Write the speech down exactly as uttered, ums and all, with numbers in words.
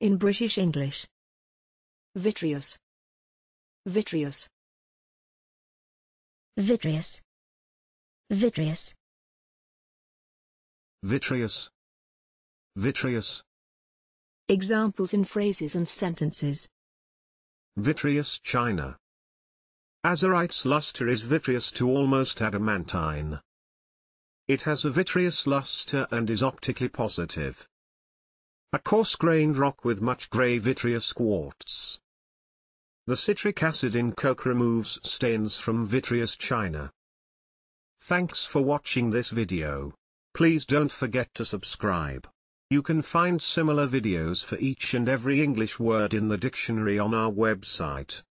In British English. Vitreous. Vitreous. Vitreous. Vitreous. Vitreous. Vitreous. Examples in phrases and sentences. Vitreous china. Azurite's luster is vitreous to almost adamantine. It has a vitreous luster and is optically positive. A coarse-grained rock with much grey vitreous quartz. The citric acid in coke removes stains from vitreous china. Thanks for watching this video. Please don't forget to subscribe. You can find similar videos for each and every English word in the dictionary on our website.